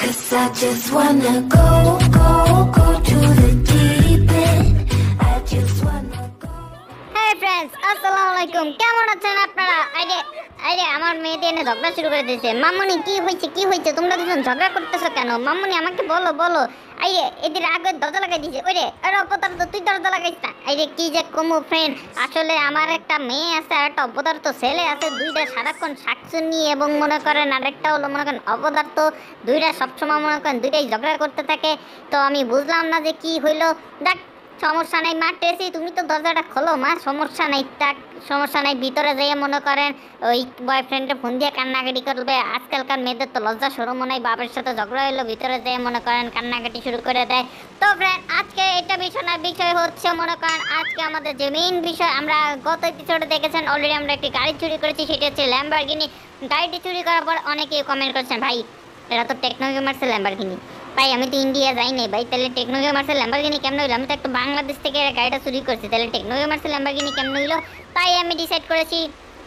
'Cause I just wanna go to the deep end. I just wanna go. Hey friends, আসসালামু আলাইকুম। কেমন আছেন আপনারা? আরে আমার মেয়ে দিয়ে ঝগড়া শুরু করে দিয়েছে। মামুনি কি হয়েছে? তোমরা দুজন ঝগড়া করতেছো কেন? মামুনি আমাকে বলো। আইরে এদের আগে দরজা লাগাই দিয়েছে। ওরে আরে অপদার্থ তুই দরজা লাগাইছ না। আইরে কি যে কমু ফ্রেন্ড, আসলে আমার একটা মেয়ে আছে আর একটা অপদার্থ ছেলে আছে। দুইটা সারাক্ষণ শাকচুন্নি এবং মনে করেন আরেকটা হলো মনে করেন অপদার্থ। দুইটা সবসময় মনে করেন দুইটাই ঝগড়া করতে থাকে। তো আমি বুঝলাম না যে কি হইলো। দেখ সমস্যা নাই মা, টেসি তুমি তো দরজাটা খোলো মা, সমস্যা নাই ভিতরে যেয়ে মনে করেন ওই বয়ফ্রেন্ডের ফোন দিয়ে কান্নাকাটি করবে। আজকালকার মেয়েদের তো লজ্জা শরম নাই, বাবার সাথে ঝগড়া হইলো ভিতরে যেয়ে মনে করেন কান্নাকাটি শুরু করে দেয়। তো ফ্রেন্ড আজকে এটা বিষয় হচ্ছে মনে করেন আজকে আমাদের যে মেইন বিষয়, আমরা গত এপিসোডে দেখেছেন অলরেডি আমরা একটি গাড়ি চুরি করেছি, সেটা হচ্ছে ল্যাম্বরগিনি। গাড়িটি চুরি করার পর অনেকেই কমেন্ট করছেন ভাই এটা তো টেকনো গেমার্সের ল্যাম্বরগিনি। ভাই আমি তো ইন্ডিয়া যাই নাই ভাই, তাহলে টেকনো গেমার্সের ল্যাম্বরগিনি কেমন হইলো? আমি তো একটা বাংলাদেশ থেকে গাড়িটা চুরি করছি, তাহলে টেকনো গেমার্সের ল্যাম্বরগিনি কেমন হইলো? তাই আমি ডিসাইড করেছি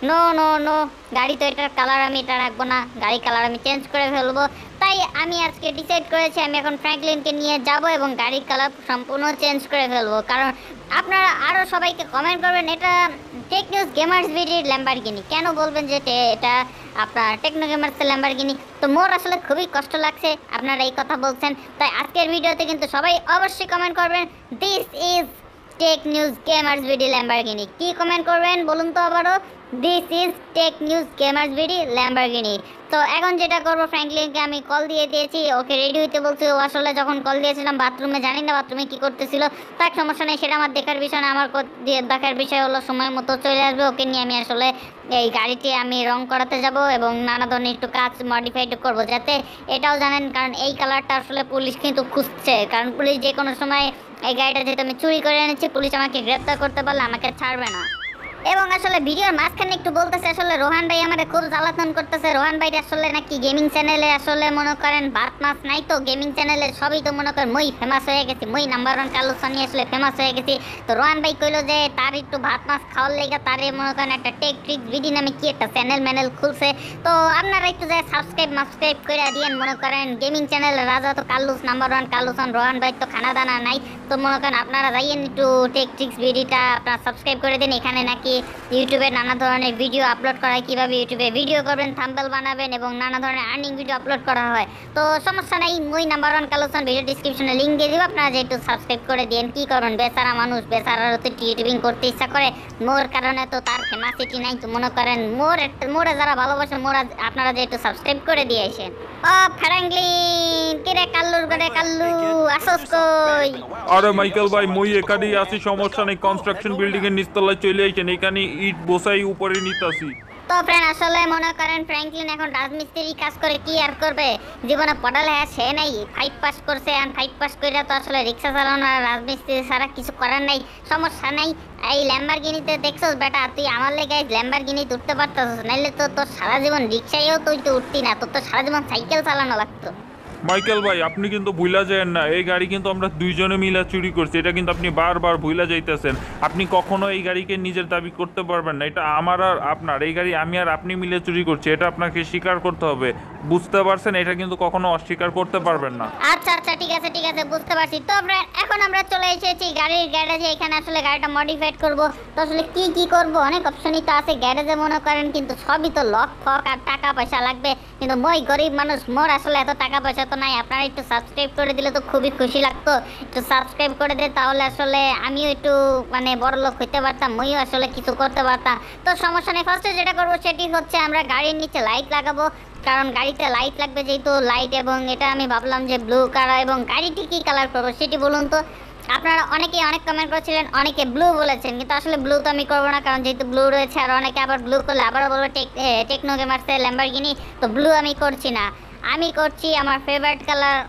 নো, গাড়ি তো এটার কালার আমি এটা রাখবো না, গাড়ি কালার আমি চেঞ্জ করে ফেলবো। তাই আমি আজকে ডিসাইড করেছি আমি এখন ফ্র্যাঙ্কলিনকে নিয়ে যাব এবং গাড়ির কালার সম্পূর্ণ চেঞ্জ করে ফেলবো। কারণ আপনারা আরও সবাইকে কমেন্ট করবেন এটা টেক নিউজ গেমার্স ভিডিওর ল্যাম্বরগিনি, কেন বলবেন যে এটা আপনার টেকনো গেমার্সের ল্যাম্বরগিনি? তো মোর আসলে খুবই কষ্ট লাগছে আপনারা এই কথা বলছেন। তাই আজকের ভিডিওতে কিন্তু সবাই অবশ্যই কমেন্ট করবেন this is tech news gamers video Lamborghini. কি কমেন্ট করবেন বলুন তো আবারও? This is tech news gamers video Lamborghini. তো এখন যেটা করবো, ফ্র্যাঙ্কলিনকে আমি কল দিয়ে দিয়েছি, ওকে রেডি হইতে বলছি। ও আসলে যখন কল দিয়েছিলাম বাথরুমে, জানি না বাথরুমে কী করতেছিল। তার সমস্যা নেই, সেটা আমার দেখার বিষয় না। আমার দেখার বিষয় হলো সময় মতো চলে আসবে, ওকে নিয়ে আমি আসলে এই গাড়িটি আমি রং করাতে যাব এবং নানা ধরনের একটু কাজ মডিফাইড করবো, যাতে এটাও জানেন। কারণ এই কালারটা আসলে পুলিশ কিন্তু খুঁজছে, কারণ পুলিশ যে কোনো সময় এই গাড়িটা যেহেতু আমি চুরি করে এনেছি, পুলিশ আমাকে গ্রেপ্তার করতে পারলে আমাকে ছাড়বে না। এবং আসলে ভিডিওর মাঝখানে একটু বলতেছে আসলে রোহান ভাই আমাদের খুব জ্বালাতন করতেছে। রোহান ভাই আসলে নাকি গেমিং চ্যানেলে আসলে মনে করেন ভাত মাছ নাই, তো গেমিং চ্যানেলে সবই তো মনে করেন মই ফেমাস হয়ে গেছি, মই নাম্বার 1 কালু সানি আসলে ফেমাস হয়ে গেছি। তো রোহান ভাই কইলো যে তার একটু ভাত মাছ খাওয়ার লেগে তারে মনে করেন একটা টেক ট্রিক ভিডি নামে কি একটা চ্যানেল খুলছে। তো আপনারা একটু যে সাবস্ক্রাইব করে দিয়েন। মনে করেন গেমিং চ্যানেলের রাজা তো কালুস নাম্বার 1 কালুসান, রোহান ভাই তো খানা দানা নাই। তো মনে করেন আপনারা যাইয়েন একটু টেক ট্রিক্স ভিডিওটা আপনারা সাবস্ক্রাইব করে দিন। এখানে নাকি ইউটিউবে নানা ধরনের ভিডিও আপলোড করা হয়, কীভাবে ইউটিউবে ভিডিও করবেন, থাম্বনেল বানাবেন এবং নানা ধরনের আর্নিং ভিডিও আপলোড করা হয়। তো সমস্যা নাই, মই নাম্বার 1 কালেকশন ভিডিও ডিসক্রিপশনে লিঙ্ক দিয়ে দিব, আপনারা যেহেতু সাবস্ক্রাইব করে দিন। কী করবেন, বেচারা মানুষ, বেচারারও তো ইউটিউবিং করতে ইচ্ছা করে, মোর কারণে তো তার ফেমাসিটি নাই। তো মনে করেন মোরে যারা ভালোবাসে আপনারা যেহেতু সাবস্ক্রাইব করে দিয়ে আসেন। ও ফ্র্যাঙ্কলিন কিরে কাল্লু আসস কই? আরে মাইকেল ভাই মই এখানেই আছি, সমস্যা নেই। কনস্ট্রাকশন বিল্ডিং এর নিচতলায় চলে আইছেন, এখানে ইট বসাই উপরে নিতাছি। তো ফ্রেন্ড আসলে মনে করেন ফ্র্যাঙ্কলিন এখন রাজমিস্ত্রি কাজ করে, কি আর করবে, জীবনে পড়ালেখা সে নাই, 5 পাস করছে। আর 5 পাস করে তো আসলে রিক্সা চালানো আর রাজমিস্ত্রি ছাড়া কিছু করার নাই। সমস্যা নাই, এই ল্যাম্বরগিনিতে দেখছস বেটা, তুই আমার লেগে ল্যাম্বরগিনিতে উঠতে পারতাছিস, নাইলে তো তোর সারা জীবন রিক্সায়ও তুই তো উঠতি না, তোর তো সারা জীবন সাইকেল চালানো লাগতো। মাইকেল ভাই আপনি কিন্তু ভুলা যায়েন না, এই গাড়ি কিন্তু আমরা দুইজনে মিলে চুরি করছি, এটা কিন্তু আপনি বারবার ভুলা যাইতেছেন। আপনি কখনো এই গাড়িকে নিজের দাবি করতে পারবেন না, এটা আমার আর আপনার। এই গাড়ি আমি আর আপনি মিলে চুরি করছি, এটা আপনাকে স্বীকার করতে হবে, বুঝতে পারছেন? এটা কিন্তু কখনো অস্বীকার করতে পারবেন না। আচ্ছা ঠিক আছে বুঝতে পারছি। তো এখন আমরা চলে এসেছি গাড়ির গ্যারেজে, এখানে আসলে গাড়িটা মডিফাইড করব। তো আসলে কি করব, অনেক অপশনই তো আছে গ্যারেজে মনে করেন, কিন্তু সবই তো লক ফক আর টাকা পয়সা লাগবে। কিন্তু মই গরিব মানুষ, মোর আসলে এত টাকা পয়সা তো নাই। আপনারা একটু সাবস্ক্রাইব করে দিলে তো খুবই খুশি লাগতো, একটু সাবস্ক্রাইব করে দিলে তাহলে আসলে আমিও একটু মানে বড় লোক হইতে পারতাম, মইও আসলে কিছু করতে পারতাম। তো সমস্যা নেই, ফার্স্টে যেটা করবো সেটি হচ্ছে আমরা গাড়ির নিচে লাইট লাগাবো, কারণ গাড়িতে লাইট লাগবে যেহেতু লাইট। এবং এটা আমি ভাবলাম যে ব্লু কালার, এবং গাড়িটি কী কালার করবো সেটি বলুন তো। আপনারা অনেকেই অনেক কমেন্ট করেছিলেন, অনেকে ব্লু বলেছেন, কিন্তু আসলে ব্লু তো আমি করবো না, কারণ যেহেতু ব্লু রয়েছে। আর অনেকে আবার ব্লু করলে আবারও বলবো টেকনো গেমার্সের ল্যাম্বরগিনি, তো ব্লু আমি করছি না, আমি করছি আমার ফেভারিট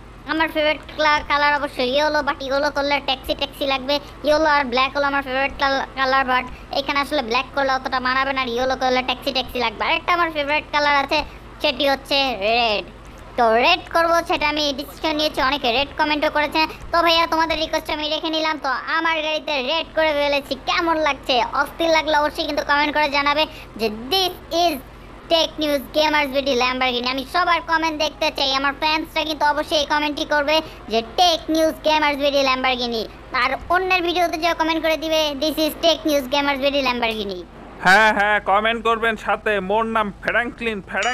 কালার অবশ্যই ইয়েলো। বাট ইয়েলো করলে ট্যাক্সি লাগবে, ইয়েলো আর ব্ল্যাক হলো আমার ফেভারিট কালার। বাট এখানে আসলে ব্ল্যাক করলে অতটা মানাবে না, আর ইয়েলো করলে ট্যাক্সি লাগবে। আরেকটা আমার ফেভারিট কালার আছে, সেটি হচ্ছে রেড। তো রেড করবো, সেটা আমি ডিসিশন নিয়েছি, অনেকে রেড কমেন্টও করেছে। তো ভাইয়া তোমাদের রিকোয়েস্ট আমি রেখে নিলাম। তো আমার গাড়িতে রেড করে ফেলেছি, কেমন লাগছে? অস্থির লাগলে অবশ্যই কিন্তু কমেন্ট করে জানাবে যে this is tech news gamers video Lamborghini. আমি সবার কমেন্ট দেখতে চাই, আমার ফ্যান্সরা কিন্তু অবশ্যই কমেন্টই করবে যে tech news gamers video Lamborghini, আর অন্যের ভিডিওতে যে কমেন্ট করে দিবে this is tech news gamers video Lamborghini. হ্যাঁ হ্যাঁ, কমেন্ট করবেন, সাথে মোর নাম ফ্র্যাঙ্কলিন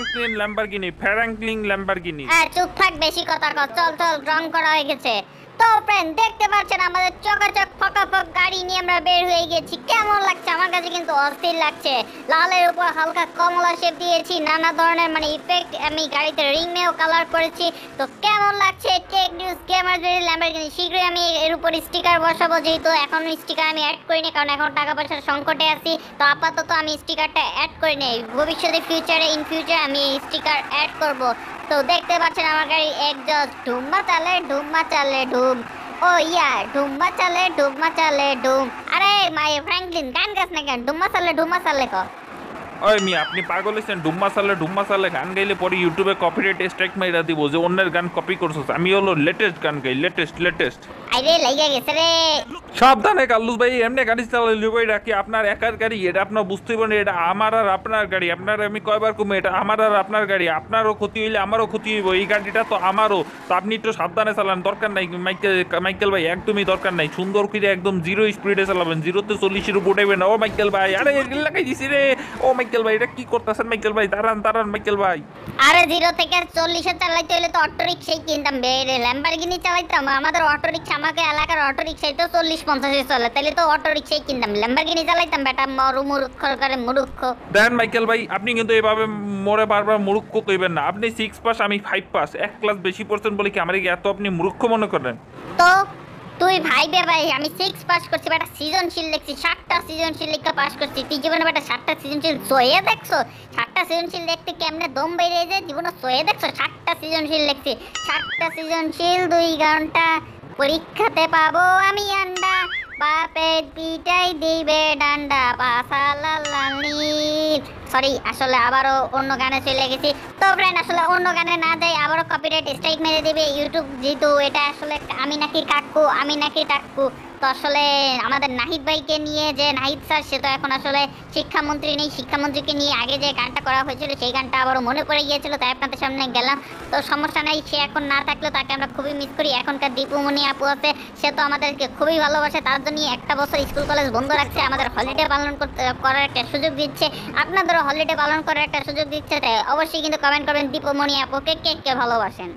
ল্যাম্বরগিনি। হ্যাঁ চুপ থাক, বেশি কথা কর, চল চল রং করা হয়ে গেছে। তো ফ্রেন্ড দেখতে পাচ্ছেন আমাদের চকাচক ফকাফক গাড়ি নিয়ে আমরা বের হয়ে গেছি। কেমন লাগছে? আমার কাছে কিন্তু অস্থির লাগছে। লালের উপর হালকা কমলা শেপ দিয়েছি, নানা ধরনের মানে ইফেক্ট আমি গাড়িতে রিংমেও কালার করেছি। তো কেমন লাগছে tech news gamers video Lamborghini? শীঘ্রই আমি এর উপর স্টিকার বসাবো, যেহেতু এখন স্টিকার আমি অ্যাড করিনি কারণ এখন টাকা পয়সার সংকটে আছি। তো আপাতত আমি স্টিকারটা অ্যাড করি নেই, ভবিষ্যতে ইন ফিউচার আমি স্টিকার অ্যাড করব। তো দেখতে পাচ্ছেন আমার গাড়ি একজস্ট ডুম্বা চালে ডুম, ও ইয়া ডুম্বা চালে ডুম। আরে মাই ফ্র্যাঙ্কলিন গান গাছ না কেন? ডুম্বা চালে ক। ওই মিয়া, আপনি পাগল হয়েছেন? ডুম্মা সালে গান গাইলে পরে ইউটিউবে কপিরাইট স্ট্রাইক মাইরা দিব যে অন্যের গান কপি করছস। আমি হলো লেটেস্ট গান গাই, লেটেস্ট। আরে লাইগা গেছে রে। সাবধানে কাল্লুস ভাই, এমনি গাড়ি চালাইলে ভাই রাখি আপনার একার গাড়ি, এটা আপনার বুঝতেই পারেন, এটা আমার আর আপনার গাড়ি। আপনার আমি কয়বার কমে, এটা আমার আর আপনার গাড়ি, আপনারও ক্ষতি হইলে আমারও ক্ষতি হইব, এই গাড়িটা তো আমারও। তো আপনি একটু সাবধানে চালান, দরকার নাই মাইকেল ভাই, একদমই দরকার নাই। সুন্দর করে একদম 0 স্পিডে চালাবেন, 0 তে 40-এর উপর উঠাইবেন না। ও মাইকেল ভাই, আরে লাগাই দিছি রে। ও মাইকেল ভাই, এটা কি করতেছেন মাইকেল ভাই? দাঁড়ান মাইকেল ভাই। আরে 0 থেকে 40-এ চালাইতে হলে তো অটো রিক্সাই কিনতাম, ল্যাম্বরগিনি চালাইতাম। আমাদের অটো রিক্সা, আমাকে এলাকার অটো রিক্সাই তো 40-50-এ চলে, তাহলে তো অটো রিক্সাই কিনতাম, ল্যাম্বরগিনি চালাইতাম। বেটা মুরুক্ষ করে মুরুক্ষ। দেন মাইকেল ভাই, আপনি কিন্তু এভাবে মোরে বারবার মুরুক্ষ কইবেন না। আপনি 6 পাস, আমি 5 পাস, 1 ক্লাস বেশি পড়ছেন বলে কি আমার এত আপনি মুরুক্ষ মনে করেন? তো তুই ভাইবে ভাই, আমি 6 পাস করছি বেটা, সৃজনশীল লিখছি, 7টা সৃজনশীল লিখে পাস করছি। তুই জীবনে বেটা 7টা সৃজনশীল সয়ে দেখছো? 7টা সৃজনশীল দেখতে কেমনে দম বেরিয়ে যায়, জীবনে সয়ে দেখছো? 7টা সৃজনশীল লিখছি, 7টা সৃজনশীল 2 ঘন্টা, পরীক্ষাতে পাবো আমি আন্ডা, বাপের পিটাই দিবে ডান্ডা, সরি আসলে আবারও অন্য গানে চলে গেছি। তো ফ্রেন্ড আসলে অন্য গানে না যাই, আবারও কপিরাইট স্ট্রাইক মেরে দেবে ইউটিউব, যেহেতু এটা আসলে আমি নাকি টাক্কু। তো আসলে আমাদের নাহিদ ভাইকে নিয়ে, যে নাহিদ স্যার, সে তো এখন আসলে শিক্ষামন্ত্রী নেই, শিক্ষামন্ত্রীকে নিয়ে আগে যে গানটা করা হয়েছিল সেই গানটা আবারও মনে পড়ে গিয়েছিল, তাই আপনাদের সামনে গেলাম। তো সমস্যা নাই, সে এখন না থাকলেও তাকে আমরা খুবই মিস করি। এখনকার দীপুমণি আপু আছে, সে তো আমাদেরকে খুবই ভালোবাসে, তার জন্য একটা বছর স্কুল কলেজ বন্ধ রাখছে, আমাদের হলিডে পালন করার একটা সুযোগ দিচ্ছে, আপনাদেরও হলিডে পালন করার একটা সুযোগ দিচ্ছে। তাই অবশ্যই কিন্তু কমেন্ট করবেন দীপুমণি আপুকে কে ভালোবাসেন।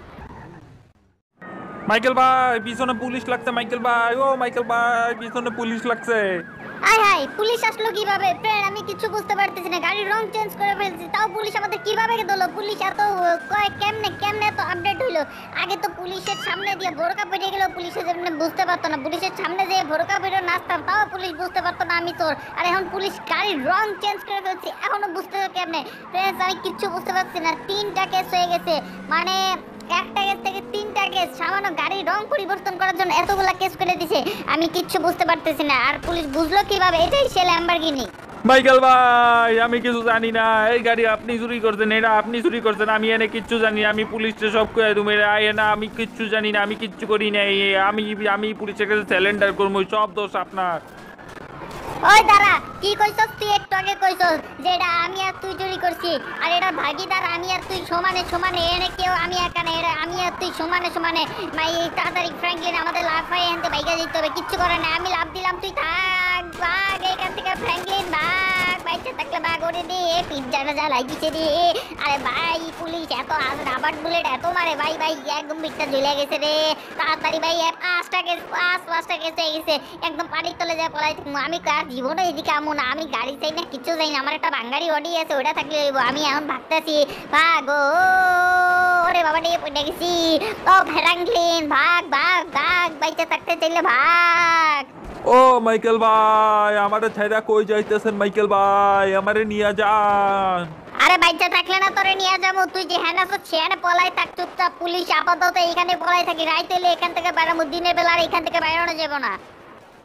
মাইকেল ভাই, পিছনে পুলিশ লাগছে। মাইকেল ভাই, ও মাইকেল ভাই, পিছনে পুলিশ লাগছে। হাই পুলিশ আসলো কিভাবে? ফ্রেন্ড আমি কিছু বুঝতে পারতেছি না, গাড়ির রং চেঞ্জ করে ফেলছি, তাও পুলিশ আমাদের কিভাবে দিল? পুলিশ এত কেমনে এত আপডেট হইলো? আগে তো পুলিশের সামনে দিয়ে ভোরকা পেরিয়ে গেল, পুলিশের সামনে বুঝতে পারতো না, পুলিশের সামনে দিয়ে ভোরকা পেরিয়ে নাচতাম, তাও পুলিশ বুঝতে পারতো না আমি তোর। আর এখন পুলিশ গাড়ির রং চেঞ্জ করে ফেলছি, এখনো বুঝতে কেমনে? ফ্রেন্ডস আমি কিচ্ছু বুঝতে পারছি না, 3টা কেস হয়ে গেছে, মানে একটা কেস থেকে 3টা কেস, সামান্য গাড়ির রং পরিবর্তন করার জন্য এতগুলা কেস করে দিছে, আমি কিচ্ছু বুঝতে পারতেছি না। আর পুলিশ বুঝলো কিভাবে? এটাই সে ল্যাম্বরগিনি। মাইকেল ভাই, আমি কিছু জানি না, এই গাড়ি আপনি চুরি করছেন, এটা আপনি চুরি করছেন, আমি এনে কিচ্ছু জানি না, আমি পুলিশে সব কয়ে তুমি না, আমি কিচ্ছু জানি না, আমি কিচ্ছু করি নাই, আমি পুলিশের কাছে স্যালেন্ডার করবো, সব দোষ আপনার। ওই দাঁড়া, কি কইছস তুই? একটু আগে কইছস যে এটা আমি আর তুই চুরি করছি, আর এটা ভাগিদার আমি আর তুই সমানে এনে কেউ আমি একানে, এটা আমি আর তুই সমানে। মাই তাড়াতাড়ি ফ্র্যাঙ্কলিন আমাদের লাফাই আনতে বাইকা দিতে হবে, কিচ্ছু করে না, আমি লাভ দিলাম, তুই থাক, ভাগ এখান থেকে ফ্র্যাঙ্কলিন, ভাগ, বাইচে থাকলে ভাগ ওরে দে, পিজ্জাটা যা লাগিয়েছে রে। আরে ভাই পুলিশ এত রাবার বুলেট এত মারে ভাই, একদম পিঠটা ঝুলে গেছে রে, তাড়াতাড়ি ভাই 5টা কেস হয়ে গেছে, একদম পানির তলে যায় পলাই। আমি কার জীবনে এদিকে আমো না, আমি গাড়ি চাই না, কিছু চাই না, আমার একটা বাঙ্গারি অডি আছে, ওটা থাকলে আমি এখন ভাগতেছি, ভাগো ওরে বাবা নিয়ে পড়ে গেছি। ও ফ্র্যাঙ্কলিন ভাগ, বাইচে থাকতে চাইলে ভাগ। ও মাইকেল ভাই, আমারে ছেড়া কই যাইতেছেন মাইকেল ভাই, আমারে নিয়ে যান। আরে বাইচে থাকলে না তোরে নিয়ে যাবো, তুই যে হ্যাঁ আছো সেখানে পলাই থাক চুপচাপ, পুলিশ আপাতত এখানে পলাই থাকি, রাইতে এলে এখান থেকে বেড়াবো, দিনের বেলা আর এখান থেকে বেরোনো যাবো না।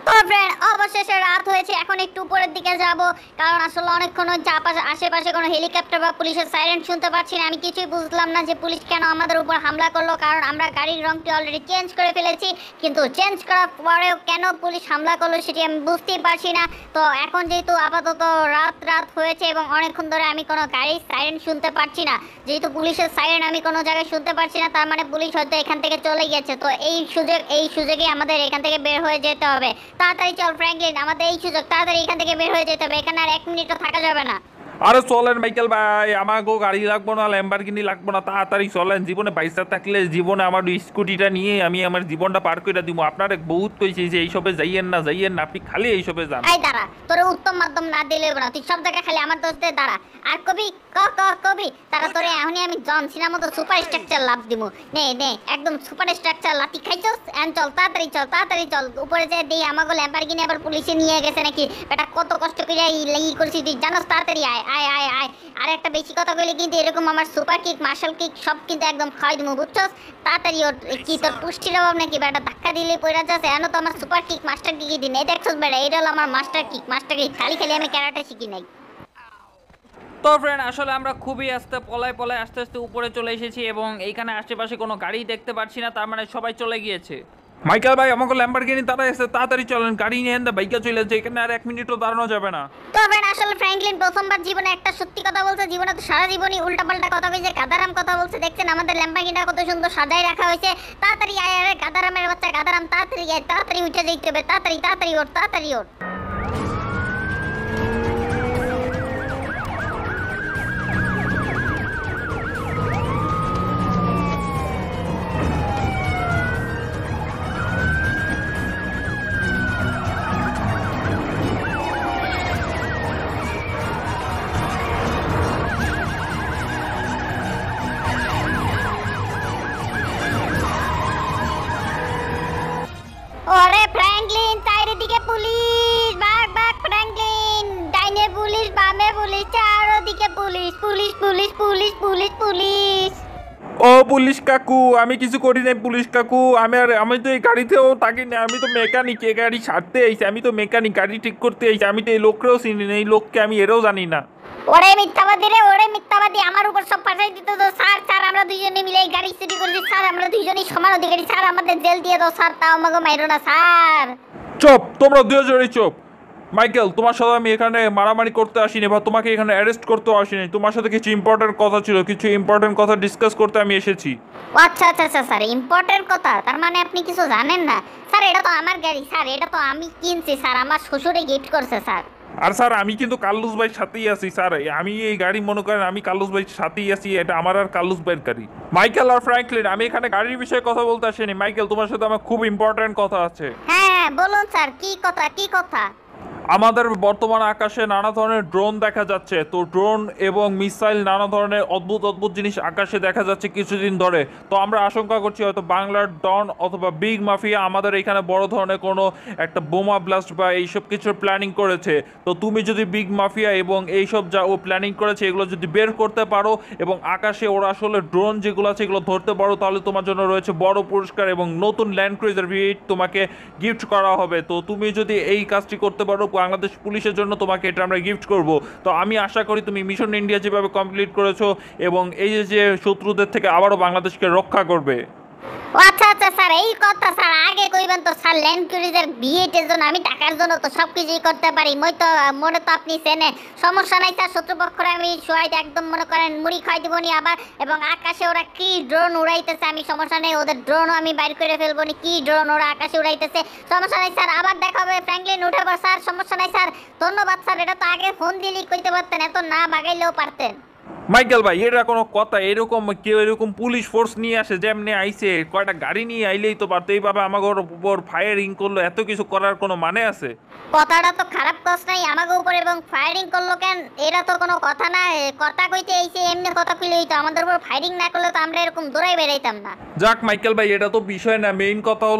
তো ফ্রেন্ড অবশেষে রাত হয়েছে, এখন একটু উপরের দিকে যাব, কারণ আসলে অনেকক্ষণ হচ্ছে আশেপাশে কোনো হেলিকপ্টার বা পুলিশের সাইরেন শুনতে পাচ্ছি না। আমি কিছুই বুঝলাম না যে পুলিশ কেন আমাদের উপর হামলা করলো, কারণ আমরা গাড়ির রংটি অলরেডি চেঞ্জ করে ফেলেছি, কিন্তু চেঞ্জ করার পরেও কেন পুলিশ হামলা করলো সেটি আমি বুঝতেই পারছি না। তো এখন যেহেতু আপাতত রাত হয়েছে এবং অনেকক্ষণ ধরে আমি কোনো গাড়ির সাইরেন শুনতে পাচ্ছি না, যেহেতু পুলিশের সাইরেন আমি কোনো জায়গায় শুনতে পাচ্ছি না, তার মানে পুলিশ হয়তো এখান থেকে চলে গেছে। তো এই সুযোগে আমাদের এখান থেকে বের হয়ে যেতে হবে। তাড়াতাড়ি চল ফ্র্যাঙ্কলিন, আমাদের এই সুযোগ, তাড়াতাড়ি এখান থেকে বের হয়ে যেতে হবে, এখানে আর 1 মিনিটও থাকা যাবে না। আরে চলেন মাইকেল ভাই, আমাকেও গাড়ি লাগবো না, ল্যাম্বরগিনি লাগবো না, তাড়াতাড়ি চলেন। জীবনে পয়সা থাকলে জীবনে আমার স্কুটিটা নিয়ে আমি আমার জীবনটা পার করে দিব। আপনারা বহুত কইছি যে এইসবে যাইয়েন না, আপনি খালি এইসবে যান। এই দাঁড়া, তোর উত্তম মাধ্যম না দিলে না, তুই সব জায়গায় খালি আমার দোষ দে। দাঁড়া, আর কবি কবি তারা তোরে এখনই আমি জন সিনা মতো সুপার স্ট্রাকচার লাভ দিব। নে একদম সুপার স্ট্রাকচার লাতি খাইছস। চল তাড়াতাড়ি চল উপরে যায় দেই আমাগো ল্যাম্বরগিনি আবার পুলিশে নিয়ে গেছে নাকি। বেটা কত কষ্ট করে ই করছি তুই জানোস। তাড়াতাড়ি আয়। আর একটা বেশি কথা কইলে কিন্তু এরকম আমার সুপার কিক মার্শাল কিক সব কিন্তু একদম খাওয়াই দিব, বুঝছস। তাড়াতাড়ি ওর কি তোর পুষ্টির অভাব নাকি বেটা, ধাক্কা দিলে পড়া যাচ্ছে। এন তো আমার সুপার কিক মাস্টার কিকই দিন, এই দেখছস বেটা, এটা হলো আমার মাস্টার কিক খালি আমি ক্যারাটে শিখি নাই। তো ফ্রেন্ড আসলে আমরা খুবই আস্তে আস্তে উপরে চলে এসেছি এবং এইখানে আশেপাশে কোনো গাড়ি দেখতে পাচ্ছি না, তার মানে সবাই চলে গিয়েছে। মাইকেল ভাই আমাকে ল্যাম্বরগিনি তারা এসে তাড়াতাড়ি চলেন, গাড়ি নিয়ে এনে বাইকে চলে যাচ্ছে, এখানে আর 1 মিনিটও দাঁড়ানো যাবে না। তো ফ্রেন্ড আসলে ফ্র্যাঙ্কলিন প্রথমবার জীবনে একটা সত্যি কথা বলছে, জীবনে তো সারা জীবনই উল্টাপাল্টা কথা কইছে, গাদারাম কথা বলছে। দেখছেন আমাদের ল্যাম্বরগিনিটা কত সুন্দর সাজায় রাখা হয়েছে। তাড়াতাড়ি আয়, আরে গাদারামের বাচ্চা গাদারাম, তাড়াতাড়ি আয়, তাড়াতাড়ি উঠে যেতে হবে, তাড়াতাড়ি ওঠ। ওরে ফ্র্যাঙ্কলিন, চারিদিকে পুলিশ, ভাগ ফ্র্যাঙ্কলিন, ডাইনে পুলিশ, বামে পুলিশ, চারদিকে পুলিশ। ও পুলিশ কাকু, আমি কিছু করি নাই পুলিশ কাকু, আমি তো এই গাড়িতেও থাকি না, আমি তো মেকানিক, এই গাড়ি সারতে আইছি, আমি তো মেকানিক, গাড়ি ঠিক করতে আইছি, আমি তো এই লোককেও চিনি না, এই লোককে আমি এরও জানি না। ওরে মিথ্যাবাদী, আমার উপর সব ফাঁসাই দিত। তো স্যার আমরা দুইজনে মিলে এই গাড়ি চুরি করেছি স্যার, আমরা দুইজনেই সমান অধিকারী স্যার, আমাদের জেল দিয়ে দাও স্যার, তাও আমাকে মাইরো না স্যার। চুপ, তোমরা দুজনেই চুপ। মাইকেল, তোমার সাথে আমি এখানে মারামারি করতে আসিনি বা তোমাকে এখানে অ্যারেস্ট করতেও আসিনি, তোমার সাথে কিছু ইম্পর্টেন্ট কথা ছিল, কিছু ইম্পর্টেন্ট কথা ডিসকাস করতে আমি এসেছি। আচ্ছা স্যার, ইম্পর্টেন্ট কথা, তার মানে আপনি কিছু জানেন না স্যার। এটা তো আমার গাড়ি স্যার, এটা তো আমি কিনছি স্যার, আমার শ্বশুরে গিফট করছে স্যার। আর স্যার আমি কিন্তু কার্লুস ভাইয়ের সাথেই আছি স্যার, আমি এই গাড়ি মনে করেন আমি কার্লুস ভাইয়ের সাথেই আছি, এটা আমার আর কার্লুস ভাইয়ের গাড়ি। মাইকেল আর ফ্র্যাঙ্কলিন, আমি এখানে গাড়ির বিষয়ে কথা বলতে আসিনি। মাইকেল, তোমার সাথে আমার খুব ইম্পর্টেন্ট কথা আছে। হ্যাঁ বলুন স্যার, কি কথা? আমাদের বর্তমান আকাশে নানা ধরনের ড্রোন দেখা যাচ্ছে, তো ড্রোন এবং মিসাইল নানা ধরনের অদ্ভুত জিনিস আকাশে দেখা যাচ্ছে কিছুদিন ধরে। তো আমরা আশঙ্কা করছি হয়তো বাংলার ডন অথবা বিগ মাফিয়া আমাদের এখানে বড় ধরনের কোনো একটা বোমা ব্লাস্ট বা এইসব কিছুর প্ল্যানিং করেছে। তো তুমি যদি বিগ মাফিয়া এবং এইসব যা ও প্ল্যানিং করেছে এগুলো যদি বের করতে পারো এবং আকাশে ওরা আসলে ড্রোন যেগুলো আছে এগুলো ধরতে পারো, তাহলে তোমার জন্য রয়েছে বড় পুরস্কার এবং নতুন ল্যান্ড ক্রুজার V8 তোমাকে গিফট করা হবে। তো তুমি যদি এই কাজটি করতে পারো বাংলাদেশ পুলিশের জন্য তোমাকে এটা আমরা গিফট করব। তো আমি আশা করি তুমি মিশন ইন্ডিয়া যেভাবে কমপ্লিট করেছো এবং এই যে শত্রুদের থেকে আবারও বাংলাদেশকে রক্ষা করবে। আচ্ছা স্যার, এই কথা স্যার আগে কইবেন তো স্যার। ল্যান্ড ক্রুজার V8 এর জন্য আমি টাকার জন্য তো সবকিছুই করতে পারি, মনে তো আপনি চেনে। সমস্যা নাই স্যার, শত্রুপক্ষরে আমি সহায় একদম মনে করেন মুড়ি খাই দিবনি আবার। এবং আকাশে ওরা কি ড্রোন উড়াইতেছে, আমি সমস্যা নেই, ওদের ড্রোনও আমি বাইর করে ফেলবো নি, কি ড্রোন ওরা আকাশে উড়াইতেছে। সমস্যা নাই স্যার, আবার দেখা হবে। ফ্র্যাঙ্কলিন উঠাবো স্যার, সমস্যা নাই স্যার। ধন্যবাদ স্যার, এটা তো আগে ফোন দিলেই কইতে পারতেন, এত না বাগাইলেও পারতেন। মাইকেল ভাই, এটা কোনো কথা? এরকম কেউ এরকম পুলিশ ফোর্স নিয়ে আসে, যেমনি আইসে কয়টা গাড়ি নিয়ে আইলেই তো পারতো, এইভাবে আমাকে উপর ফায়ারিং করলো, এত কিছু করার কোনো মানে আছে? কথাটা তো খারাপ কস নাই আমাকে উপর, এবং ফায়ারিং করলো কেন? এটা তো কোনো কথা না, কথা কইতে এইছে এমনি কথা কইলে হইতো, আমাদের উপর ফায়ারিং না করলে তো আমরা এরকম দৌড়াই বেরাইতাম না। যাক মাইকেল ভাই, এটা তো বিষয় না, মেইন কথা হলো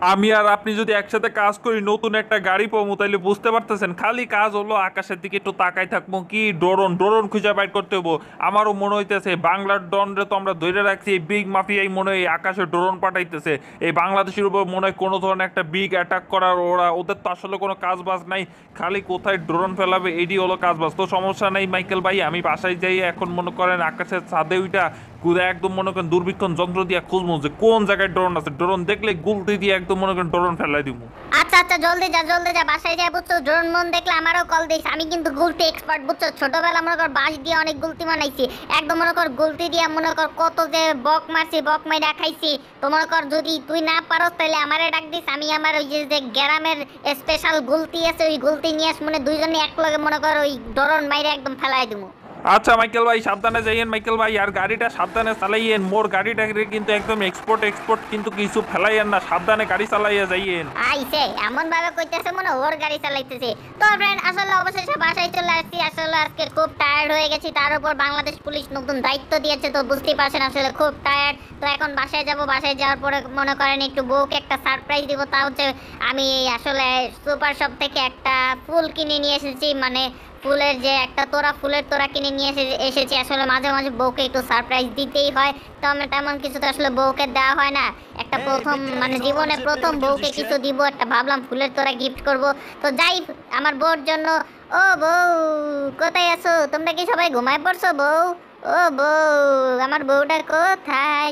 আমি আর আপনি যদি একসাথে কাজ করি নতুন একটা গাড়ি পাবো, তাইলে বুঝতে পারতেছেন খালি কাজ হলো আকাশের দিকে একটু তাকাই থাকবো, কি ড্রোন খুঁজে বাইর করতে হবো। আমারও মনে হইতেছে বাংলার ডনরে তো আমরা ধরে রাখছি, এই বিগ মাফিয়াই মনে হয় এই আকাশে ড্রোন পাঠাইতেছে এই বাংলাদেশের উপর, মনে হয় কোনো ধরনের একটা বিগ অ্যাটাক করার। ওদের তো আসলে কোনো কাজ বাজ নাই, খালি কোথায় ড্রোন ফেলাবে এডি হলো কাজ বাজ। তো সমস্যা নাই মাইকেল ভাই, আমি বাসায় যাই এখন মনে করেন আকাশের ছাদে ওইটা ঘুরে একদম মনে করেন দূরবীক্ষণ যন্ত্র দিয়ে খুঁজবো যে কোন জায়গায় ড্রোন আছে, ড্রোন দেখলে গুলতি দিয়ে একদম মনে করেন ড্রোন ফেলাই দিব। আচ্ছা আচ্ছা জলদি যা বাসায় যা, বুঝছো? ড্রোন মন দেখলে আমারও কল দিস, আমি কিন্তু গুলতি এক্সপার্ট, বুঝছো? ছোটবেলা মনে কর বাঁশ দিয়ে অনেক গুলতি বানাইছি, একদম মনে কর গুলতি দিয়ে মনে কর কত যে বক মারছি, বক মাইরা খাইছি। তো মনে কর যদি তুই না পারস তাহলে আমারে ডাক দিস, আমি আমার ওই যে গ্রামের স্পেশাল গুলতি আছে ওই গুলতি নিয়ে আস, মানে দুইজনে এক লগে মনে কর ওই ড্রোন মাইরা একদম ফেলাই দিব। আচ্ছা মাইকেল ভাই সাবধানে যাইয়েন মাইকেল ভাই, আর গাড়িটা সাবধানে চালাইয়েন। মোর গাড়িটা কিন্তু একদম এক্সপোর্ট কিন্তু কিছু ফেলাইয়েন না, সাবধানে গাড়ি চালাইয়া যাইয়েন। আইছে এমন ভাবে কইতেছে মনে ওর গাড়ি চালাইতেছে। তো ফ্রেন্ড আসলে অবশেষে বাসায় চলে আসছি, আসলে আজকে খুব টায়ার্ড হয়ে গেছি, তার উপর বাংলাদেশ পুলিশ নতুন দায়িত্ব দিয়েছে, তো বুঝতেই পারছেন আসলে খুব টায়ার্ড। তো এখন বাসায় যাব, বাসায় যাওয়ার পরে মনে করেন একটু বউকে একটা সারপ্রাইজ দিব। তা হচ্ছে আমি আসলে সুপার শপ থেকে একটা ফুল কিনে নিয়ে এসেছি, মানে ফুলের যে একটা ফুলের তোড়া কিনে নিয়ে এসেছি। আসলে মাঝে মাঝে বউকে একটু সারপ্রাইজ দিতেই হয়, তো আমি তেমন কিছু তো আসলে বউকে দেওয়া হয় না। একটা প্রথম মানে জীবনে প্রথম বউকে কিছু দিব, একটা ভাবলাম ফুলের তোড়া গিফট করব। তো যাই আমার বউর জন্য। ও বউ কোথায় আছো তোমরা? কি সবাই ঘুমায় পড়ছো বউ? ও বউ আমার বউটার কোথায়?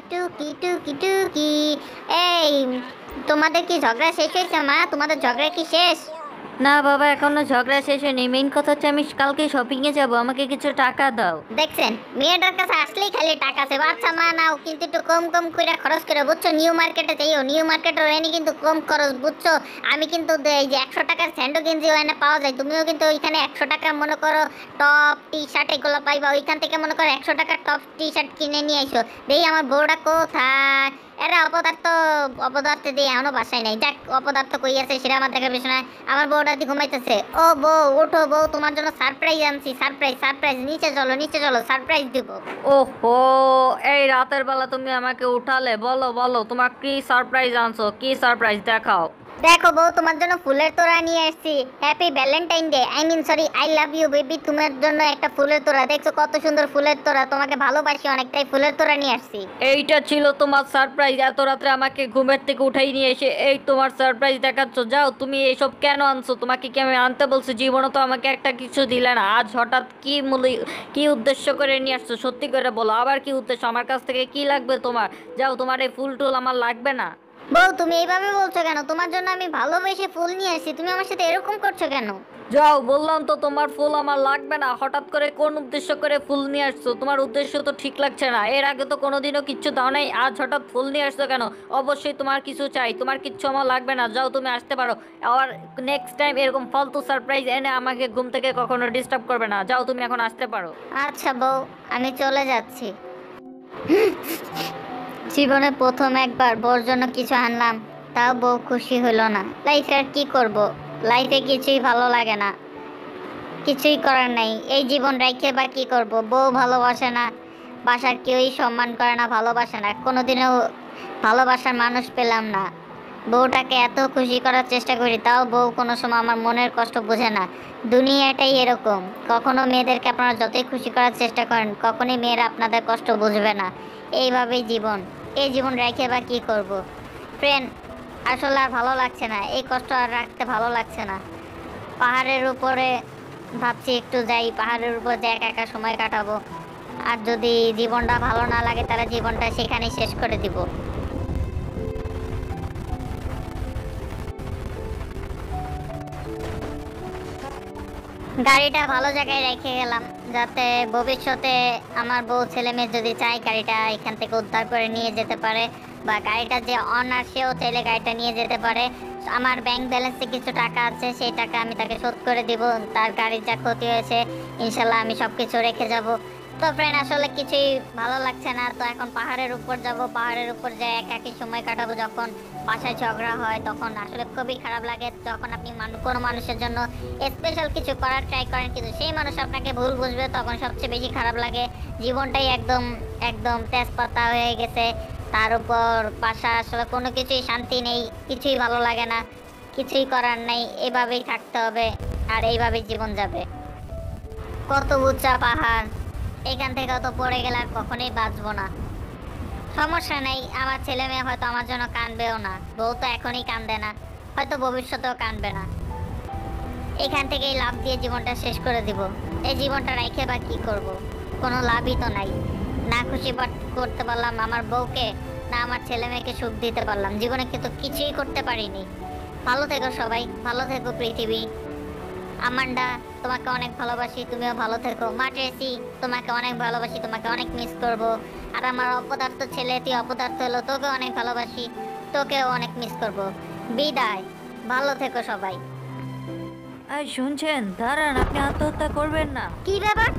টুকি এই তোমাদের কি ঝগড়া শেষ হয়েছে মা? তোমাদের ঝগড়া কি শেষ? না বাবা, এখনো ঝগড়া শেষ হয়নি। মেইন কথা হচ্ছে আমি কালকে শপিংয়ে যাব, আমাকে কিছু টাকা দাও। দেখছেন মেয়েটার কাছে আসলেই খালি টাকা আছে। আচ্ছা মা নাও, কিন্তু একটু কম করে খরচ করে, বুঝছো? নিউ মার্কেটে যাইও, নিউ মার্কেটের এনে কিন্তু কম খরচ, বুঝছো? আমি কিন্তু এই যে 100 টাকার স্যান্ডো গেঞ্জি ওখানে পাওয়া যায়, তুমিও কিন্তু ওইখানে 100 টাকা মনে করো টপ টি শার্ট এগুলো পাইবা, ওইখান থেকে মনে করো 100 টাকার টপ টি শার্ট কিনে নিয়ে আইসো। দেখি আমার বউটা কোথায়? এরা অপদার্থ দিয়ে এখনো বাসায় নাই। যাক অপদার্থ কই আছে সেটা আমার দেখার বিষয় না। আমার বউটা দিয়ে ঘুমাইতেছে। ও বউ ওঠো বউ, তোমার জন্য সারপ্রাইজ আনছি, সারপ্রাইজ। নিচে চলো সারপ্রাইজ দিব। ওহো, এই রাতের বেলা তুমি আমাকে উঠালে? বলো তোমার কি সারপ্রাইজ আনছো, কি সারপ্রাইজ দেখাও। দেখো বউ তোমার জন্য ফুলের তোড়া নিয়ে আসছি। Happy Valentine day, I love you baby. তোমার জন্য একটা ফুলের তোড়া, দেখছো কত সুন্দর ফুলের তোড়া, তোমাকে ভালোবাসি অনেকটাই, ফুলের তোড়া নিয়ে আসছি। এইটা ছিল তোমার সারপ্রাইজ? এত রাত্রে আমাকে ঘুমের থেকে উঠাই নিয়ে এসে এই তোমার সারপ্রাইজ দেখাচ্ছ? যাও, তুমি এইসব কেন আনছো? তোমাকে কি আমি আনতে বলছি? জীবনে তো আমাকে একটা কিছু দিলে না, আজ হঠাৎ কি উদ্দেশ্য করে নিয়ে আসছো? সত্যি করে বলো, আবার কি উদ্দেশ্য? আমার কাছ থেকে কি লাগবে তোমার? যাও, তোমার এই ফুল টুল আমার লাগবে না। বউ তুমি এইভাবে বলছো কেন? তোমার জন্য আমি ভালোবেসে ফুল নিয়ে আসছি, তুমি আমার সাথে এরকম করছো কেন? যাও, বললাম তো তোমার ফুল আমার লাগবে না। হঠাৎ করে কোন উদ্দেশ্য করে ফুল নিয়ে আসছো? তোমার উদ্দেশ্য তো ঠিক লাগছে না। এর আগে তো কোনোদিনও কিচ্ছু দাও নাই, আজ হঠাৎ ফুল নিয়ে আসছো কেন? অবশ্যই তোমার কিছু চাই, তোমার কিচ্ছু আমার লাগবে না। যাও, তুমি আসতে পারো। আর নেক্সট টাইম এরকম ফালতু সারপ্রাইজ এনে আমাকে ঘুম থেকে কখনো ডিস্টার্ব করবে না। যাও, তুমি এখন আসতে পারো। আচ্ছা বউ আমি চলে যাচ্ছি। জীবনে প্রথম একবার বউর জন্য কিছু আনলাম, তাও বউ খুশি হলো না। লাইফে আর কি করব, লাইফে কিছুই ভালো লাগে না, কিছুই করার নাই। এই জীবন রেখে বা কি করব? বউ ভালোবাসে না, বাসার কেউই সম্মান করে না, ভালোবাসে না, কোনোদিনও ভালোবাসার মানুষ পেলাম না। বউটাকে এত খুশি করার চেষ্টা করি, তাও বউ কোনো সময় আমার মনের কষ্ট বোঝে না। দুনিয়াটাই এরকম, কখনো মেয়েদেরকে আপনারা যতই খুশি করার চেষ্টা করেন, কখনোই মেয়েরা আপনাদের কষ্ট বুঝবে না। এইভাবেই জীবন, এই জীবন রেখে বা কী করব? ফ্রেন্ড আসলে আর ভালো লাগছে না, এই কষ্ট আর রাখতে ভালো লাগছে না। পাহাড়ের উপরে ভাবছি একটু যাই, পাহাড়ের উপর যে একা একা সময় কাটাবো। আর যদি জীবনটা ভালো না লাগে তাহলে জীবনটা সেখানেই শেষ করে দিব। গাড়িটা ভালো জায়গায় রেখে গেলাম, যাতে ভবিষ্যতে আমার বউ ছেলে মেয়ে যদি চায় গাড়িটা এখান থেকে উদ্ধার করে নিয়ে যেতে পারে, বা গাড়িটা যে অনার সেও চাইলে গাড়িটা নিয়ে যেতে পারে। আমার ব্যাংক ব্যালেন্সে কিছু টাকা আছে, সেই টাকা আমি তাকে শোধ করে দিব। তার গাড়ির যা ক্ষতি হয়েছে ইনশাল্লাহ আমি সব কিছু রেখে যাব। তো ফ্রেন্ড আসলে কিছুই ভালো লাগছে না, তো এখন পাহাড়ের উপর যাব। পাহাড়ের উপর যে একাকী সময় কাটাবো, যখন বাসায় ঝগড়া হয় তখন আসলে খুবই খারাপ লাগে। যখন আপনি কোনো মানুষের জন্য স্পেশাল কিছু করার ট্রাই করেন কিন্তু সেই মানুষ আপনাকে ভুল বুঝবে, তখন সবচেয়ে বেশি খারাপ লাগে। জীবনটাই একদম তেজপাতা হয়ে গেছে। তার উপর বাসা আসলে কোনো কিছুই শান্তি নেই, কিছুই ভালো লাগে না, কিছুই করার নেই, এভাবেই থাকতে হবে আর এইভাবেই জীবন যাবে। কত উঁচা পাহাড়, এখান থেকে তো পড়ে গেলে আর কখনোই বাঁচবো না। সমস্যা নেই, আমার ছেলে মেয়ে হয়তো আমার জন্য কাঁদবেও না, বউ তো এখনই কাঁদে না, হয়তো ভবিষ্যতেও কাঁদবে না। এখান থেকেই লাভ দিয়ে জীবনটা শেষ করে দিব। এই জীবনটা রেখে বা কি করব, কোনো লাভই তো নাই। না খুশি করতে পারলাম আমার বউকে, না আমার ছেলে মেয়েকে সুখ দিতে পারলাম, জীবনে কিন্তু কিছুই করতে পারিনি। ভালো থেকো সবাই, ভালো থেকো পৃথিবী। আমান্ডা, তোমাকে অনেক ভালোবাসি, তুমিও ভালো থেকো। মা ট্রেসি, তোমাকে অনেক ভালোবাসি, তোমাকে অনেক মিস করব। আর আমার অপদার্থ ছেলে, তুই অপদার্থ হলো, তোকে অনেক ভালোবাসি, তোকেও অনেক মিস করব। বিদায়, ভালো থেকো সবাই। আর শুনছেন, দাঁড়ান, আপনি আত্মহত্যা করবেন না। কি ব্যাপার?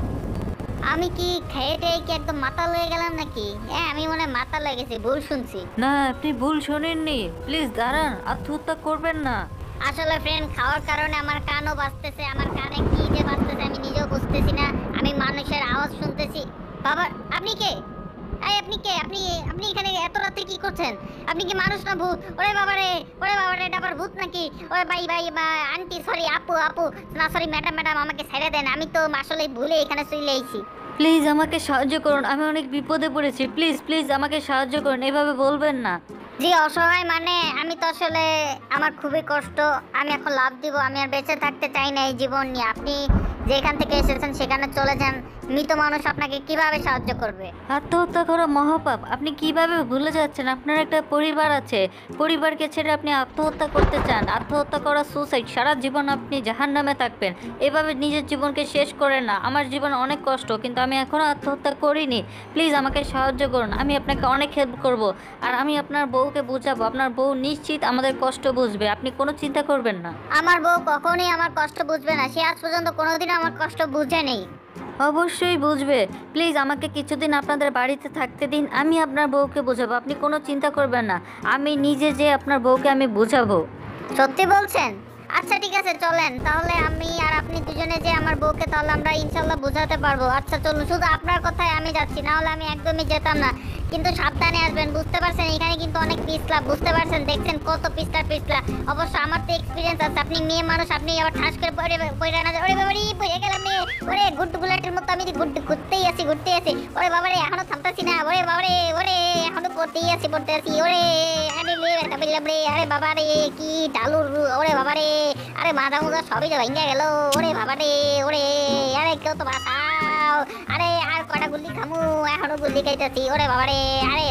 আমি কি খেয়ে টেয়ে কি একদম মাথা লয়ে গেলাম নাকি? হ্যাঁ, আমি মনে হয় মাথা লেগেছি, ভুল শুনছি। না, আপনি ভুল শোনেননি। প্লিজ দাঁড়ান, আত্মহত্যা করবেন না। আসলে ফ্রেন্ড, খাওয়ার কারণে আমার কানও বাজতেছে, আমার কানে কি যে বাজতেছে আমি নিজেও বুঝতেছি না। আমি মানুষের আওয়াজ শুনতেছি। বাবা, আপনি কে? এই আপনি কে? আপনি আপনি এখানে এত রাতে কি করছেন? আপনি কি মানুষ না ভূত? ওরে বাবা রে, ওরে বাবা রে, এটা আবার ভূত নাকি? ওরে ভাই ভাই আন্টি, সরি আপু আপু, না সরি ম্যাডাম ম্যাডাম, আমাকে ছেড়ে দেন, আমি তো আসলে ভুলে এখানে চলে এসেছি। প্লিজ আমাকে সাহায্য করুন, আমি অনেক বিপদে পড়েছি। প্লিজ প্লিজ আমাকে সাহায্য করুন, এভাবে বলবেন না। জি অসহায় মানে আমি তো আসলে, আমার খুবই কষ্ট, আমি এখন লাভ দিব, আমি আর বেঁচে থাকতে চাই না এই জীবন নিয়ে। আপনি যেখান থেকে এসেছেন সেখানে চলে যান, মৃত মানুষ আপনাকে কিভাবে সাহায্য করবে? আত্মহত্যা করা মহাপাপ। আপনি কিভাবে ভুলে যাচ্ছেন? আপনার একটা পরিবার আছে, পরিবারকে ছেড়ে আপনি আত্মহত্যা করতে চান? আত্মহত্যা করা সুসাইড, সারা জীবন আপনি জাহান্নামে থাকবেন। এভাবে নিজের জীবনকে শেষ করেন না। আমার জীবন অনেক কষ্ট, কিন্তু আমি এখনও আত্মহত্যা করিনি। প্লিজ আমাকে সাহায্য করুন, আমি আপনাকে অনেক হেল্প করব। আর আমি আপনার বউকে বুঝাবো, আপনার বউ নিশ্চিত আমাদের কষ্ট বুঝবে, আপনি কোনো চিন্তা করবেন না। আমার বউ কখনোই আমার কষ্ট বুঝবে না, সে আজ পর্যন্ত কোনোদিনও আমার কষ্ট বুঝেনি। অবশ্যই বুঝবে। প্লিজ আমাকে কিছুদিন আপনাদের বাড়িতে থাকতে দিন, আমি আপনার বউকে বোঝাবো, আপনি কোনো চিন্তা করবেন না। আমি নিজে যে আপনার বউকে আমি বুঝাবো। সত্যি বলছেন? আচ্ছা ঠিক আছে, চলেন তাহলে, আমি আর আপনি দুজনে যে আমার বউকে তাহলে আমরা ইনশাল্লাহ বোঝাতে পারবো। আচ্ছা চলুন, শুধু আপনার কথায় আমি যাচ্ছি, না হলে আমি একদমই যেতাম না। কিন্তু সাবধানে আসবেন, বুঝতে পারছেন এখানে কিন্তু অনেক পিছলা, বুঝতে পারছেন, দেখছেন কত পিছলা। অবশ্য আমার তো এক্সপিরিয়েন্স আছে, আপনি মেয়ে মানুষ, আপনি আবার ঠাস করে পড়ে না যায়। ওরে বাবারে, পড়ে গেলাম রে। ওরে গুড বুলেটের মতো আমি ঘুরতেই আছি। ওরে বাবারে, এখনো থামতাছি না। ওরে বাবারে, ওরে এখনো পড়তেই আছি। ওরে আরে রে, আরে বাবারে কি ডালুর, ওরে বাবারে, আরে মাথা মুদা সবই তো ভেঙে গেল। ওরে বাবারে, ওরে আরে কেউ তো বাঁচাও। আরে আর কটা গুলি খামু, এখনো গুলি খাইতেছি। ওরে বাবারে, আরে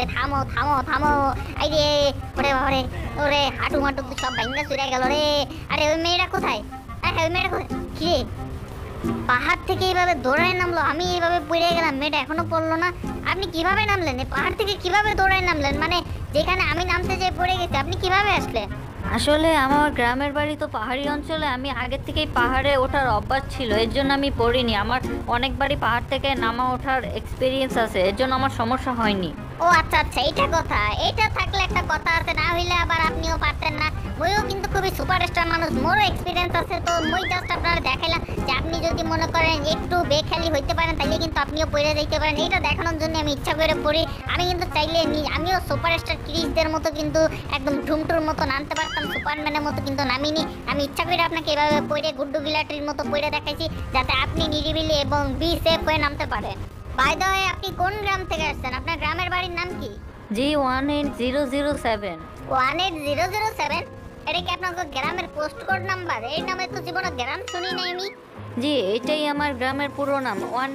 থামো। এই রে, ওরে বাবারে, ওরে হাঁটু মাটু সব ভেঙে চুরে গেল রে। আরে ওই মেয়েটা কোথায়? ওই মেয়েটা কোথায়? কি রে, পাহাড় থেকে এইভাবে দৌড়ায় নামলো, আমি এইভাবে পড়ে গেলাম, মেয়েটা এখনো পড়লো না। আপনি কিভাবে নামলেন? পাহাড় থেকে কিভাবে দৌড়ায় নামলেন? মানে যেখানে আমি নামতে যেয়ে পড়ে গেছি, আপনি কিভাবে আসলেন? আসলে আমার গ্রামের বাড়ি তো পাহাড়ি অঞ্চলে, আমি আগে থেকেই পাহাড়ে ওঠার অভ্যাস ছিল, এর জন্য আমি পড়িনি। আমার অনেকবারই পাহাড় থেকে নামা ওঠার এক্সপিরিয়েন্স আছে, এর জন্য আমার সমস্যা হয়নি। ও আচ্ছা, এইটা কথা। এটা থাকলে একটা কথা আছে, না হইলে আবার আপনিও পারতেন না। মইও কিন্তু খুবই সুপারস্টার মানুষ, মোরও এক্সপিরিয়েন্স আছে, তো মই জাস্ট আপনারা দেখাইলাম যে আপনি যদি মনে করেন একটু বেখেয়ালি হইতে পারেন, তাহলে কিন্তু আপনিও পড়ে যাইতে পারেন। এটা দেখানোর জন্য আমি ইচ্ছা করে পড়ি। আমি কিন্তু চাইলে আমিও সুপারস্টার ক্রিসদের মতো কিন্তু একদম ঠুমটুর মতো নামতে পারতাম, সুপারম্যানের মতো কিন্তু নামিনি। আমি ইচ্ছা করে আপনাকে এভাবে পড়ে গুড্ডু গিলাটির মতো পড়ে দেখাইছি, যাতে আপনি নিরিবিলি এবং বি সেফ হয়ে নামতে পারেন। বাই দ্য ওয়ে, আপনি কোন গ্রাম থেকে আসছেন? আপনার গ্রামের বাড়ির নাম কি? জি 18007। 18007? এটা কি আপনার গ্রামের পোস্ট কোড নাম্বার? এই নামে তো জীবনে গ্রাম শুনি নাই আমি। জি, এটাই আমার গ্রামের পুরো নাম,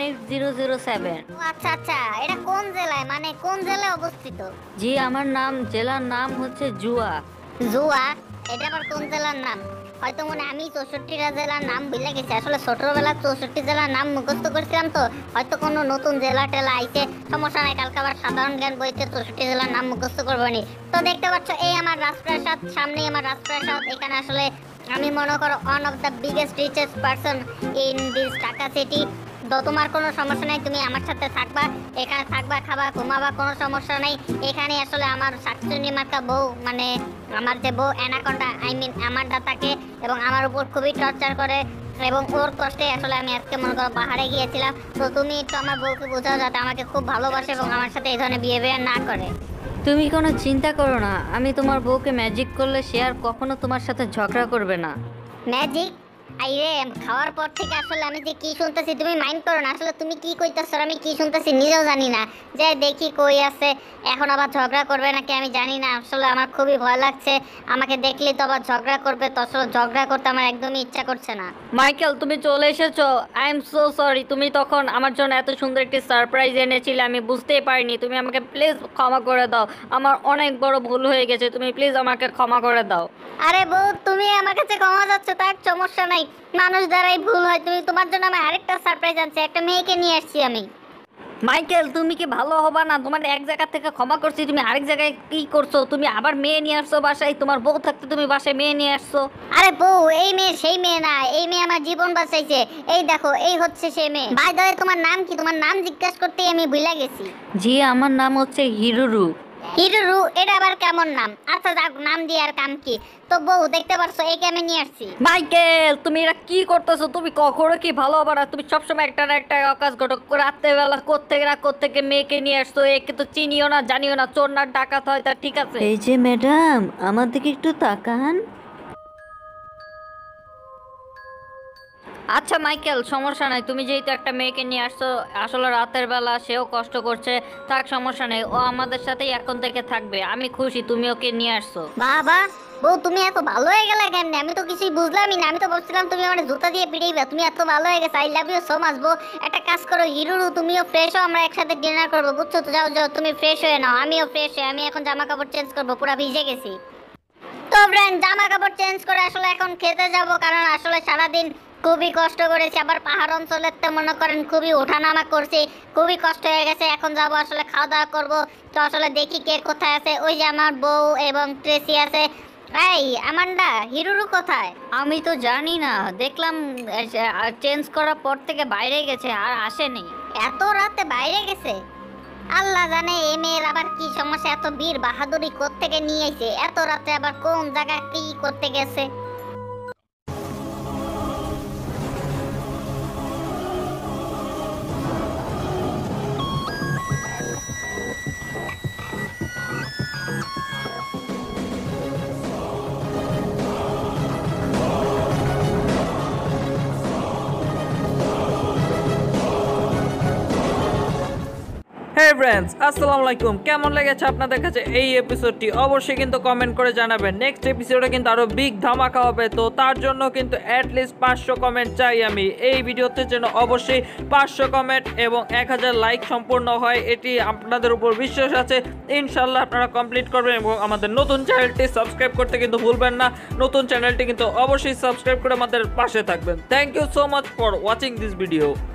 18007। ও আচ্ছা, এটা কোন জেলায়, মানে কোন জেলায় অবস্থিত? জি, আমার জেলার নাম হচ্ছে জুয়া। জুয়া? এটা আবার কোন জেলার নাম? হয়তো মনে আমি 64টা জেলার নাম ভুলে গেছি। আসলে ছোটবেলা 64 জেলার নাম মুখস্থ করছিলাম, তো হয়তো কোনো নতুন জেলা টেলা আইছে। সমস্যা নাই, কালকে আবার সাধারণ জ্ঞান বইতে 64 জেলার নাম মুখস্থ করবো নি। তো দেখতে পাচ্ছ, এই আমার রাজপ্রাসাদ, সামনেই আমার রাজপ্রাসাদ। এখানে আসলে আমি মনে করো one of the biggest richest person in this Dhaka city. তো তোমার কোনো সমস্যা নেই, তুমি আমার সাথে থাকবা, এখানে থাকবা, খাবা, ঘুমাবা, কোনো সমস্যা নেই। এখানে আসলে আমার শাকচুনি মার্কা বউ, মানে আমার যে বউ অ্যানাকন্ডা, আমার দাতাকে এবং আমার উপর খুবই টর্চার করে, এবং ওর কষ্টে আসলে আমি আজকে মনে করো পাহাড়ে গিয়েছিলাম। তো তুমি একটু আমার বউকে বোঝাও যাতে আমাকে খুব ভালোবাসে এবং আমার সাথে এই ধরনের বিহেভিয়ার না করে। তুমি কোনো চিন্তা করো না, আমি তোমার বউকে ম্যাজিক করলে সে আর কখনো তোমার সাথে ঝগড়া করবে না। ম্যাজিক? আইরে খাওয়ার পর থেকে আসলে আমি যে কি শুনতেছি তুমি মাইন্ড করো না, আসলে তুমি কি কইতাছো আমি কি শুনতেছি নিজেও জানি না। যে দেখি কই আছে, এখন আবার ঝগড়া করবে নাকি আমি জানি না। আসলে আমার খুবই ভয় লাগছে, আমাকে দেখলেই তো আবার ঝগড়া করবে, তো আসলে ঝগড়া করতে আমার একদমই ইচ্ছা করছে না। মাইকেল, তুমি চলে এসেছো। আই এম সো সরি, তুমি তখন আমার জন্য এত সুন্দর একটি সারপ্রাইজ এনেছিলে, আমি বুঝতেই পারিনি। তুমি আমাকে প্লিজ ক্ষমা করে দাও, আমার অনেক বড় ভুল হয়ে গেছে, তুমি প্লিজ আমাকে ক্ষমা করে দাও। আরে বউ, তুমি আমার কাছে ক্ষমা যাচ্ছে তার সমস্যা নাই, মানুষ দ্বারাই ভুল হয়। তুমি তোমার জন্য আমি আরেকটা সারপ্রাইজ আনছি, একটা মেয়েকে নিয়ে আসছি আমি। মাইকেল, তুমি কি ভালো হবা না? তোমার এক জায়গা থেকে ক্ষমা করছি, তুমি আরেক জায়গায় কি করছো? তুমি আবার মেয়ে নিয়ে আসছো বাসায়, তোমার বউ থাকতে তুমি বাসায় মেয়ে নিয়ে আসছো। আরে বউ, এই মেয়ে সেই মেয়ে না, এই মেয়ে আমার জীবন বাঁচাইছে। এই দেখো, এই হচ্ছে সেই মেয়ে। ভাই দয়ে, তোমার নাম কি? তোমার নাম জিজ্ঞাসা করতেই আমি ভুলে গেছি। জি, আমার নাম হচ্ছে হিরুরু। হিরুরু? এটা আবার কেমন নাম? আচ্ছা যাক, নাম দিয়ে আর কাম কি। তো বউ দেখতে পারছো, একে আমি নিয়ে আসছি। মাইকেল, তুমি এটা কি করতেছো? তুমি কখনো কি ভালো হবে না? তুমি সবসময় একটা না একটা অকাজ ঘটক রাত্রেবেলা কোত্থেকে মেয়েকে নিয়ে আসছো। একে তো চিনিও না জানিও না, চোর না ডাকাত হয় তা ঠিক আছে। এই যে ম্যাডাম, আমার দিকে একটু তাকান। আচ্ছা মাইকেল, সমস্যা নাই, তুমি যেহেতু একটা মেয়েকে নিয়ে আসছো, আসলে রাতের বেলা সেও কষ্ট করছে, তার সমস্যা নেই, ও আমাদের সাথেই এখন থেকে থাকবে। আমি খুশি তুমি ওকে নিয়ে আসছো। বাবা, বউ তুমি এত ভালো হয়ে গেলে কেমনে? আমি তো কিছুই বুঝলামই না। আমি তো ভাবছিলাম তুমি আমার জুতা দিয়ে পিটাইবা, তুমি এত ভালো হয়ে গেছে। I love you so much বউ। একটা কাজ করো হিরুরু, তুমিও ফ্রেশ হও, আমরা একসাথে ডিনার করবো, বুঝছো তো? যাও যাও, তুমি ফ্রেশ হয়ে নাও, আমিও ফ্রেশ হয়ে, আমি এখন জামা কাপড় চেঞ্জ করবো, পুরো ভিজে গেছি। তো ফ্রেন্ড, জামা কাপড় চেঞ্জ করে আসলে এখন খেতে যাব, কারণ আসলে সারাদিন খুবই কষ্ট করেছি। আবার পাহাড় অঞ্চলের তো মনে করেন খুবই ওঠানামা করছি, খুবই কষ্ট হয়ে গেছে। এখন যাব আসলে খাওয়া দাওয়া করবো। তো আসলে দেখি কে কোথায় আছে। ওই যে আমার বউ এবং ট্রেসি আছে। এই আমান্ডা, হিরুরু কোথায়? আমি তো জানি না, দেখলাম চেঞ্জ করার পর থেকে বাইরে গেছে, আর আসেনি। এত রাতে বাইরে গেছে? আল্লাহ জানে এই মেয়ের আবার কি সমস্যা, এত বীর বাহাদুরি কোত্থেকে নিয়ে আইছে, এত রাতে আবার কোন জায়গায় কি করতে গেছে। হে ফ্রেন্ডস, আসসালামু আলাইকুম। কেমন লেগেছে আপনাদের কাছে এই এপিসোডটি? অবশ্যই কিন্তু কমেন্ট করে জানাবেন। নেক্সট এপিসোডে কিন্তু আরো বিগ ধামাকা হবে, তো তার জন্য কিন্তু অ্যাটলিস্ট 500 কমেন্ট চাই আমি এই ভিডিওতে, যেন অবশ্যই 500 কমেন্ট এবং 1000 লাইক সম্পূর্ণ হয়। এটি আপনাদের উপর বিশ্বাস আছে, ইনশাল্লাহ আপনারা কমপ্লিট করবেন। এবং আমাদের নতুন চ্যানেলটি সাবস্ক্রাইব করতে কিন্তু ভুলবেন না। নতুন চ্যানেলটি কিন্তু অবশ্যই সাবস্ক্রাইব করে আমাদের পাশে থাকবেন। Thank you so much for watching this video.